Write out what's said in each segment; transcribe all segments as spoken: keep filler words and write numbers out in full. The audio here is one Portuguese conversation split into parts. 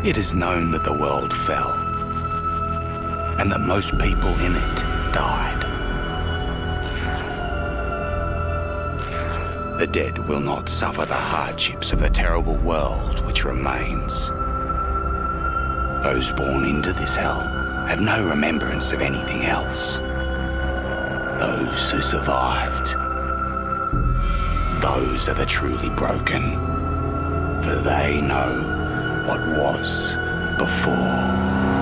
It is known that the world fell, and that most people in it died. The dead will not suffer the hardships of the terrible world which remains. Those born into this hell have no remembrance of anything else. Those who survived, those are the truly broken, for they know what was before.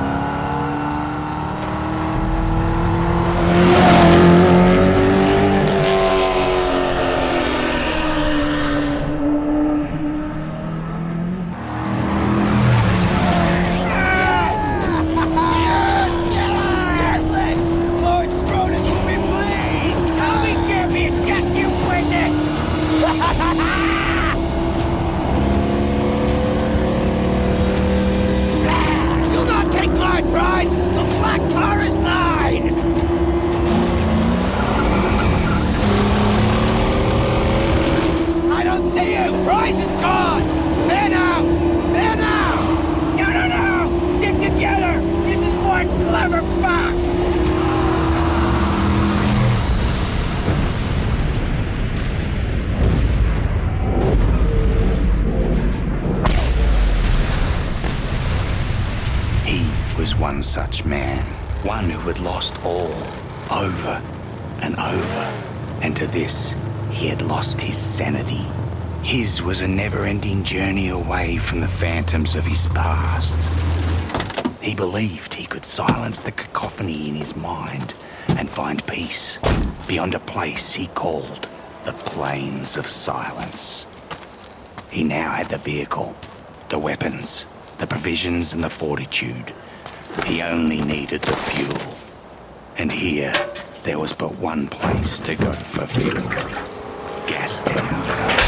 One such man, one who had lost all, over and over, and to this he had lost his sanity. His was a never-ending journey away from the phantoms of his past. He believed he could silence the cacophony in his mind and find peace beyond a place he called the Plains of Silence. He now had the vehicle, the weapons, the provisions and the fortitude. He only needed the fuel. And here, there was but one place to go for fuel. Gastown.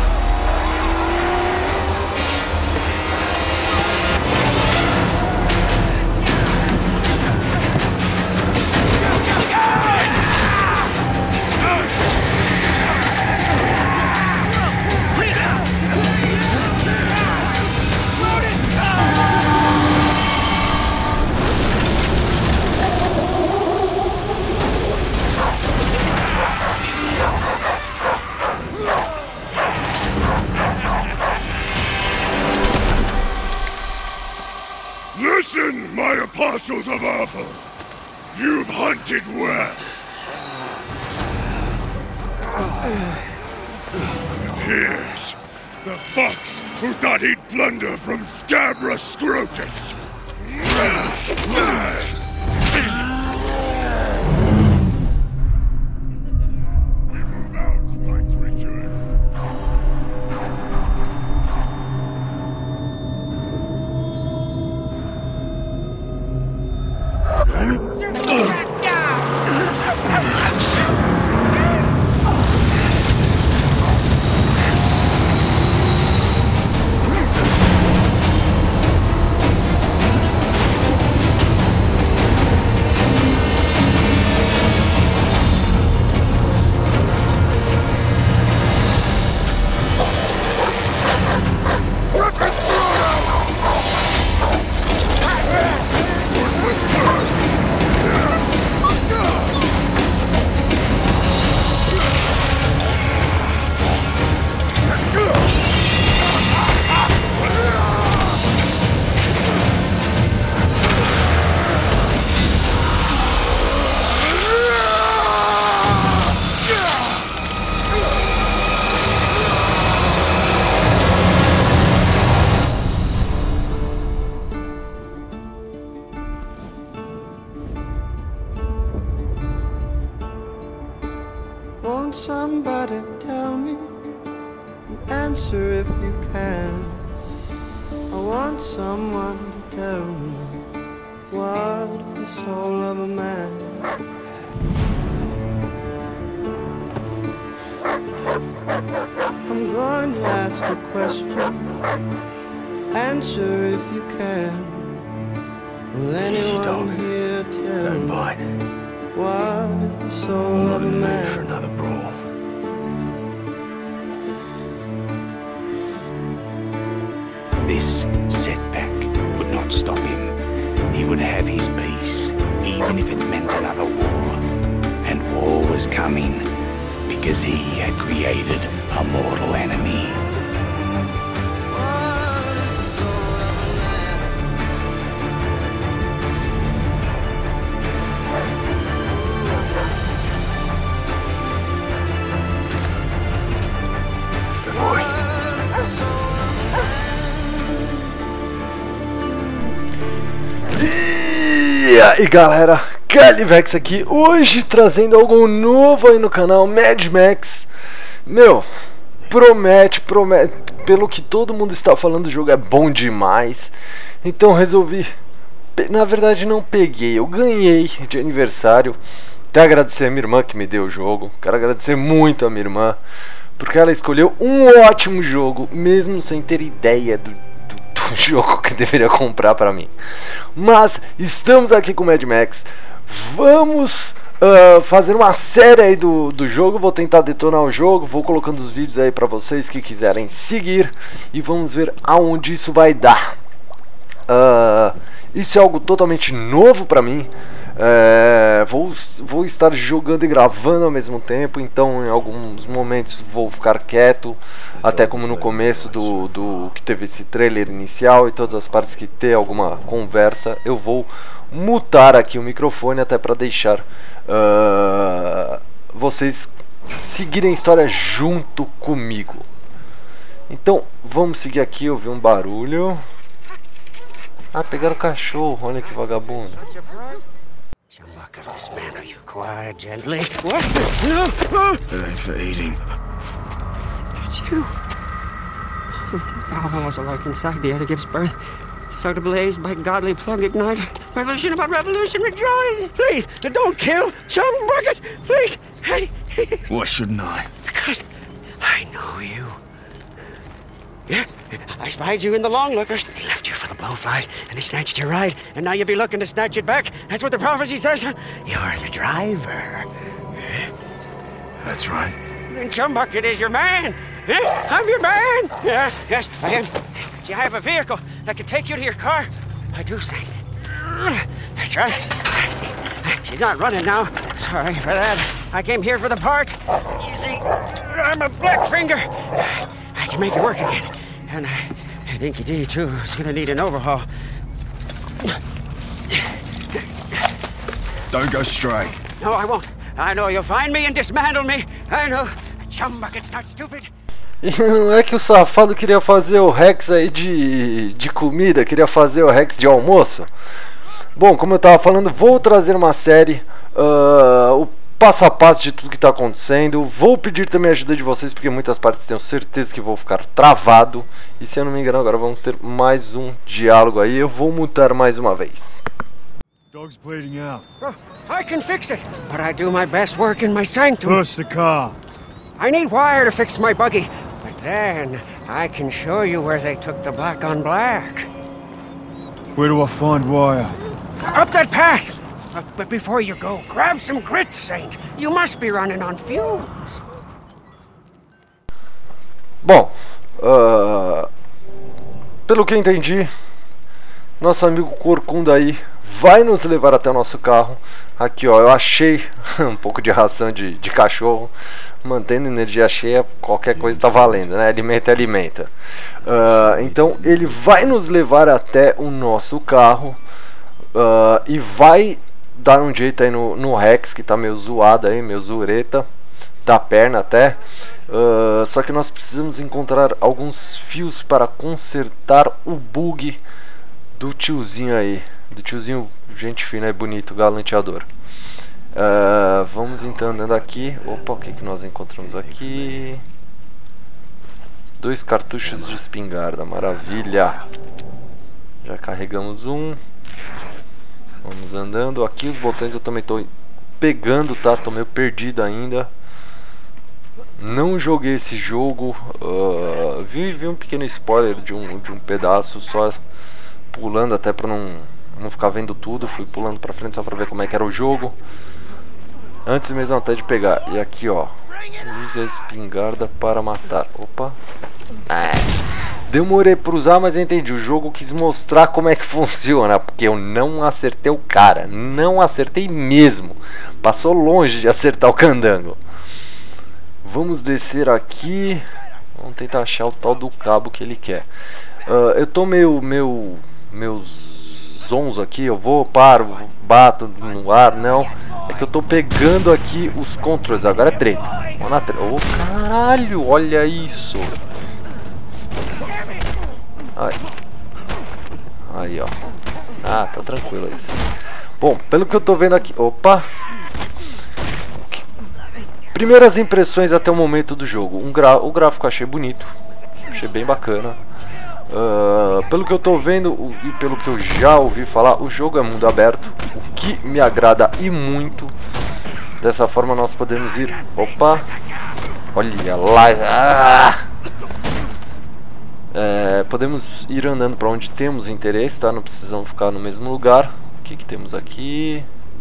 Listen, my apostles of Arthur! You've hunted well! Here's the fox who thought he'd plunder from Scabra Scrotus! We move out, my creatures! Won't somebody tell me? Answer if you can. I want someone to tell me what is the soul of a man. I'm going to ask a question. Answer if you can. Will anyone here tell me what is the soul of a man? For another brawl. This setback stop him. He would have his peace, even if it meant another war. And war was coming, because he had created a mortal enemy. Good boy. E aí galera, Calivex aqui, hoje trazendo algo novo aí no canal Mad Max. Meu, promete, promete, pelo que todo mundo está falando, o jogo é bom demais. Então resolvi, na verdade não peguei, eu ganhei de aniversário. Até agradecer a minha irmã que me deu o jogo, quero agradecer muito a minha irmã, porque ela escolheu um ótimo jogo, mesmo sem ter ideia do o jogo que deveria comprar para mim. Mas estamos aqui com o Mad Max. Vamos uh, fazer uma série aí do, do jogo. Vou tentar detonar o jogo. Vou colocando os vídeos aí para vocês que quiserem seguir. E vamos ver aonde isso vai dar. uh, Isso é algo totalmente novo para mim. É, vou, vou estar jogando e gravando ao mesmo tempo, então em alguns momentos vou ficar quieto, até como no começo do, do que teve esse trailer inicial, e todas as partes que ter alguma conversa eu vou mutar aqui o microfone, até para deixar uh, vocês seguirem a história junto comigo. Então vamos seguir aqui. Eu vi um barulho. Ah, pegaram o cachorro, olha que vagabundo. This man, are you quiet, gently? What? No! It ain't for eating. It's you. Valhalla was alike inside the other gives birth. So to blaze by godly plug ignite. Revolution about revolution, rejoice! Please, don't kill Chum Bucket! Please! Hey! Why shouldn't I? Because I know you. Yeah, I spied you in the Longlookers. They left you for the Blowflies, and they snatched your ride, and now you'll be looking to snatch it back. That's what the prophecy says. You're the driver. That's right. And Chumbucket is your man. Yeah, I'm your man. Yeah, yes, I am. See, I have a vehicle that can take you to your car. I do say. That's right. She's not running now. Sorry for that. I came here for the parts. You see, I'm a black finger. I can make it work again. And uh, Dinky D, too, is gonna need an overhaul. Don't go stray. No, I won't. I know you'll find me and dismantle me. I know. Chumbucket's not stupid. E não é que o safado queria fazer o Rex aí de, de comida, queria fazer o Rex de almoço? Bom, como eu tava falando, vou trazer uma série, uh, o passo a passo de tudo que está acontecendo. Vou pedir também a ajuda de vocês, porque muitas partes tenho certeza que vou ficar travado. E se eu não me engano, agora vamos ter mais um diálogo aí. Eu vou mutar mais uma vez. Dog's bleeding out. Oh, I can fix it, but I do my best work in my sanctum. Push the car. I need wire to fix my buggy, but then I can show you where they took the black on black. Where do I find wire? Up that path! Uh, but before you go, grab some grits, Saint. You must be running on fumes. Bom, uh, pelo que eu entendi, nosso amigo Corcunda aí vai nos levar até o nosso carro. Aqui ó, eu achei um pouco de ração de, de cachorro. Mantendo energia cheia, qualquer coisa tá valendo, né? Alimenta, alimenta. Uh, então ele vai nos levar até o nosso carro, uh, e vai dar um jeito aí no, no Rex, que tá meio zoado aí, meio zureta da perna até. Uh, só que nós precisamos encontrar alguns fios para consertar o bug do tiozinho aí, do tiozinho gente fina e bonito, galanteador. Uh, vamos então andando aqui. Opa, o que, que nós encontramos aqui? Dois cartuchos de espingarda, maravilha. Já carregamos um. Vamos andando. Aqui os botões eu também estou pegando, tá? Tô meio perdido ainda. Não joguei esse jogo. uh, vi, vi um pequeno spoiler de um, de um pedaço, só pulando até para não, não ficar vendo tudo. Fui pulando para frente só para ver como é que era o jogo, antes mesmo até de pegar. E aqui ó, use a espingarda para matar. Opa, ah, Demorei para usar, mas eu entendi. O jogo quis mostrar como é que funciona, porque eu não acertei o cara. Não acertei mesmo. Passou longe de acertar o candango. Vamos descer aqui. Vamos tentar achar o tal do cabo que ele quer. Uh, eu tô meio, meio, meus sons aqui. Eu vou, paro, bato no ar. Não. É que eu tô pegando aqui os controles. Agora é treta. Vamos na treta. Ô, caralho, olha isso. Aí. Aí, ó. Ah, tá tranquilo isso. Bom, pelo que eu tô vendo aqui. Opa! Primeiras impressões até o momento do jogo. Um gra... O gráfico eu achei bonito. Achei bem bacana. Uh, pelo que eu tô vendo e pelo que eu já ouvi falar, o jogo é mundo aberto. O que me agrada e muito. Dessa forma nós podemos ir. Opa! Olha lá! Ah! É, podemos ir andando para onde temos interesse, tá? Não precisamos ficar no mesmo lugar. O que que temos aqui?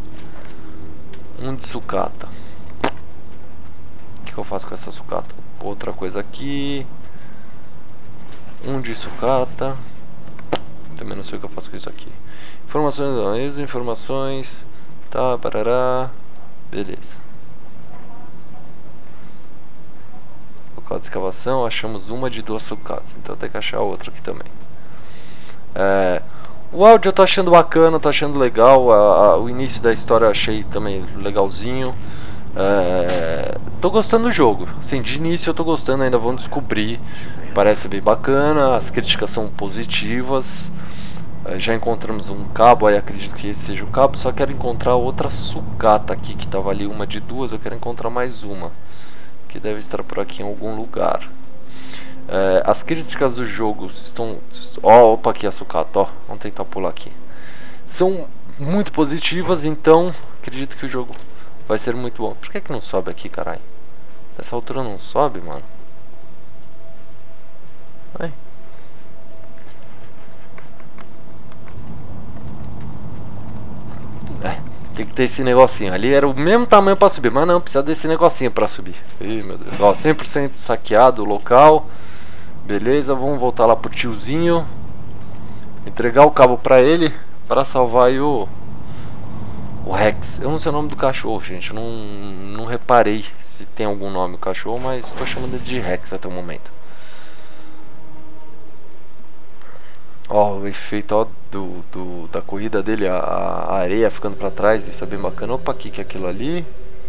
Um de sucata. O que que eu faço com essa sucata? Outra coisa aqui. Um de sucata. Também não sei o que eu faço com isso aqui. Informações, informações. Tá, parará. Beleza. Local de escavação, achamos uma de duas sucatas, então tem que achar outra aqui também. É, o áudio eu tô achando bacana, tô achando legal. A, a, o início da história eu achei também legalzinho. É, tô gostando do jogo, assim, de início eu tô gostando, ainda vamos descobrir. Parece bem bacana, as críticas são positivas. É, já encontramos um cabo, aí acredito que esse seja o cabo. Só quero encontrar outra sucata aqui, que tava ali uma de duas, eu quero encontrar mais uma. Que deve estar por aqui em algum lugar. É, as críticas do jogo estão... Ó, opa, aqui a sucata, ó. Vamos tentar pular aqui. São muito positivas, então acredito que o jogo vai ser muito bom. Por que que não sobe aqui, caralho? Nessa altura não sobe, mano. Vai. É, tem que ter esse negocinho. Ali era o mesmo tamanho pra subir, mas não, precisa desse negocinho pra subir. Ih, meu Deus. Ó, cem por cento saqueado o local. Beleza, vamos voltar lá pro tiozinho. Entregar o cabo pra ele, pra salvar aí o... O Rex. Eu não sei o nome do cachorro, gente. Eu não, não reparei se tem algum nome o cachorro, mas estou chamando ele de Rex até o momento. Ó, o efeito ó, do, do, da corrida dele, a, a areia ficando pra trás, isso é bem bacana. Opa, o que que é aquilo ali?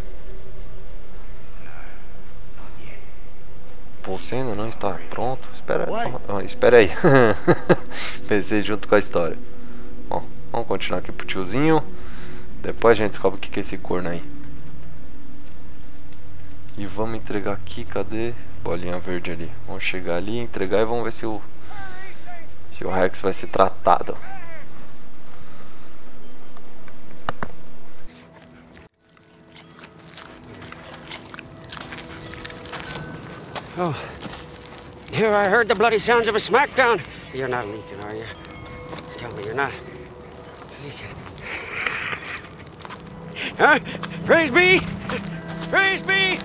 Você ainda não está pronto? Espera, ó, espera aí. Pensei junto com a história. Ó, vamos continuar aqui pro tiozinho. Depois a gente descobre o que que é esse corno aí. E vamos entregar aqui, cadê? Bolinha verde ali. Vamos chegar ali, entregar e vamos ver se o Se o Rex vai ser tratado. Oh, here I heard the bloody sounds of a smackdown. You're not leaking, are you? Tell me you're not leaking. Huh? Praise be! Praise be!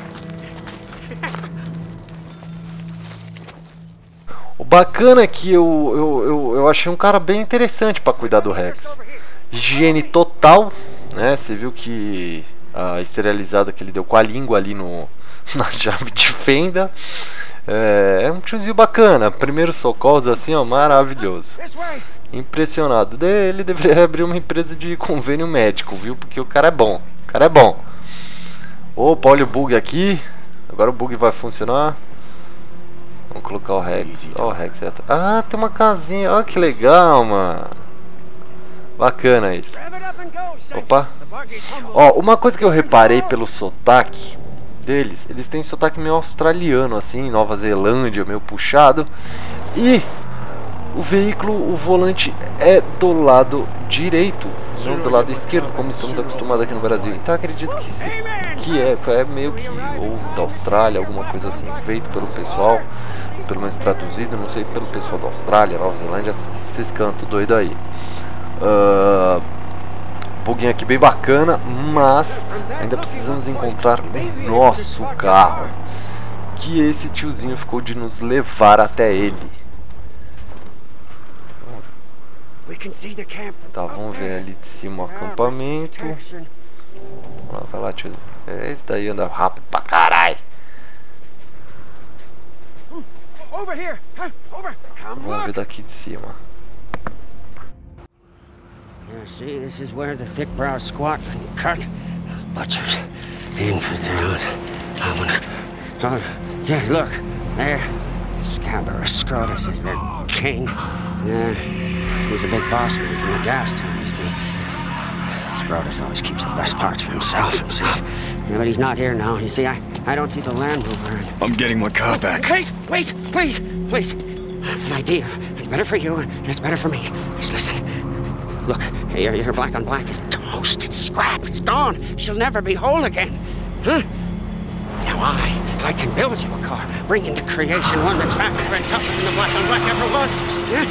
O bacana é que eu, eu, eu, eu achei um cara bem interessante para cuidar do Rex. Higiene total, né? Você viu que a esterilizada que ele deu com a língua ali no, na chave de fenda. É, é um tiozinho bacana. Primeiros socorros assim, ó, maravilhoso. Impressionado. Ele deveria abrir uma empresa de convênio médico, viu? Porque o cara é bom. O cara é bom. Opa, olha o bug aqui. Agora o bug vai funcionar. Vamos colocar o Rex. Ó, oh, o Rex é... Ah, tem uma casinha. Ó, oh, que legal, mano. Bacana isso. Opa. Ó, oh, uma coisa que eu reparei pelo sotaque deles, eles têm sotaque meio australiano, assim, Nova Zelândia, meio puxado. E o veículo, o volante é do lado direito, não do lado esquerdo, como estamos acostumados aqui no Brasil. Então acredito que, se, que é, é meio que ou da Austrália, alguma coisa assim, feito pelo pessoal, pelo menos traduzido, não sei, pelo pessoal da Austrália, Nova Zelândia, esses cantos doidos aí. Uh, buguinho aqui bem bacana, mas ainda precisamos encontrar o nosso carro, que esse tiozinho ficou de nos levar até ele. can see the camp. Tá, vamos ver ali de cima o acampamento. Vamos lá, vai lá, tio. Esse daí anda rápido pra caralho. Over here. Over. Come Vamos ver look. daqui de cima. Yeah, see, this is where the thick brow squat and cut. Those butchers, infidels. I'm gonna. Oh, yeah, look there. Scabrous Scrotus is their king. Yeah, he's a big boss man from the gas town, you see. Scrotus always keeps the best parts for himself, himself. Yeah, but he's not here now. You see, I, I don't see the Land Rover. I'm getting my car back. Wait, wait, please, please. An idea. It's better for you, and it's better for me. Just listen. Look, your, your black on black is toast. It's scrap. It's gone. She'll never be whole again. Huh? Now I, I can build you a car, bring into creation one that's faster and tougher than the black on black ever was. Yeah?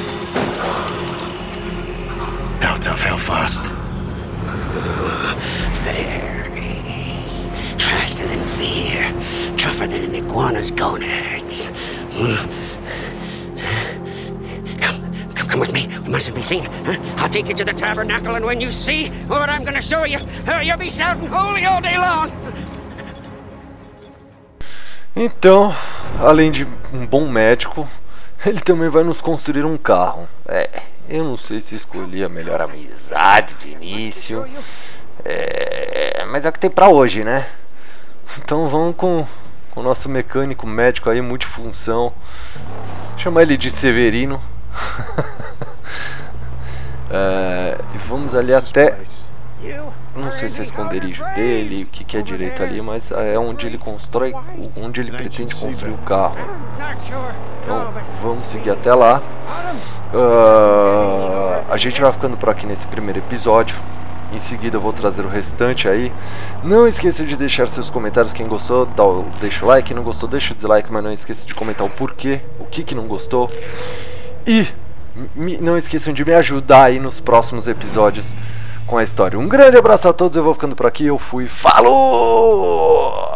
How tough, how fast? Very. Faster than fear. Tougher than an iguana's gonads. Come, come, come with me. We mustn't be seen. Huh? I'll take you to the tabernacle, and when you see what I'm gonna show you, uh, you'll be shouting holy all day long. Então, além de um bom médico, ele também vai nos construir um carro. É, eu não sei se escolhi a melhor amizade de início, é, mas é o que tem pra hoje, né? Então vamos com, com o nosso mecânico médico aí, multifunção. Chama ele de Severino. é, e vamos ali até... Não sei se é esconderijo dele, o que, que é direito ali, mas é onde ele constrói, onde ele pretende construir o carro. Então vamos seguir até lá. Uh, a gente vai ficando por aqui nesse primeiro episódio. Em seguida eu vou trazer o restante aí. Não esqueça de deixar seus comentários. Quem gostou, dá o, deixa o like. Quem não gostou, deixa o dislike. Mas não esqueça de comentar o porquê, o que, que não gostou. E me, não esqueçam de me ajudar aí nos próximos episódios com a história. Um grande abraço a todos, eu vou ficando por aqui, eu fui, falou!